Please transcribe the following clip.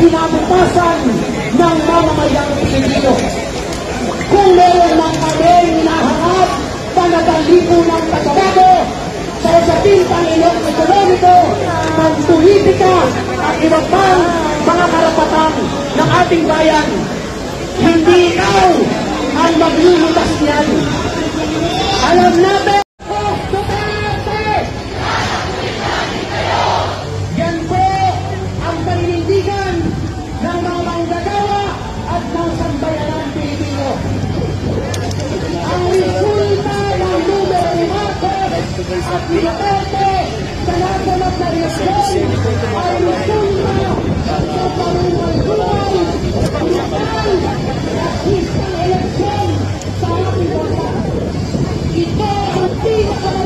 kinabukasan ng mamamayang Pilipino. Kung meron lang kami hinahangad talagang lipunang pagbabago sa usaping Panginoon ekonomiko, ng politika at iba pang mga karapatan ng ating bayan, hindi ikaw ang maglulutas niyan. Alam natin, yan po ang paninindigan ng mga manggagawa at ng sambayanang Pilipino. Ang resulta ng numero ni Marcos at Duterte sa naganap na eleksyon ay resulta ng parumay-rumay ang nakal rasistang eleksyon sa ating bansa. Ito ang pinakamalaki.